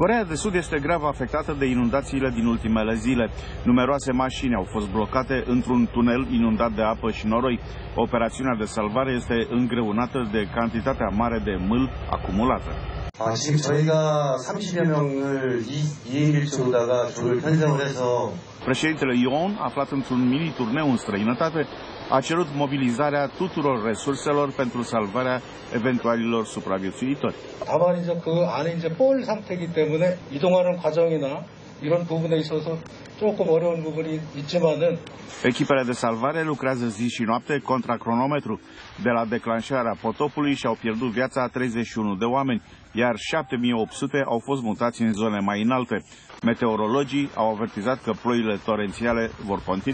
Coreea de Sud este grav afectată de inundațiile din ultimele zile. Numeroase mașini au fost blocate într-un tunel inundat de apă și noroi. Operațiunea de salvare este îngreunată de cantitatea mare de mâl acumulată. 지금 저희가 30여 명을 2인 1조로다가 조를 편성을 해서 Președintele Yoon, aflat într-un mini-turneu în străinătate, a cerut mobilizarea tuturor resurselor pentru salvarea eventualilor supraviețuitori. 다만 이제 그 안에 이제 볼 상태이기 때문에 이동하는 과정이나 이런 부분에 있어서 조금 어려운 부분이 있지만은 Echipele de salvare lucrează zi și noapte contra cronometru. De la declanșarea potopului și-au pierdut viața 31 de oameni, iar 7800 au fost mutați în zone mai înalte. Meteorologii au avertizat că ploile torențiale vor continua.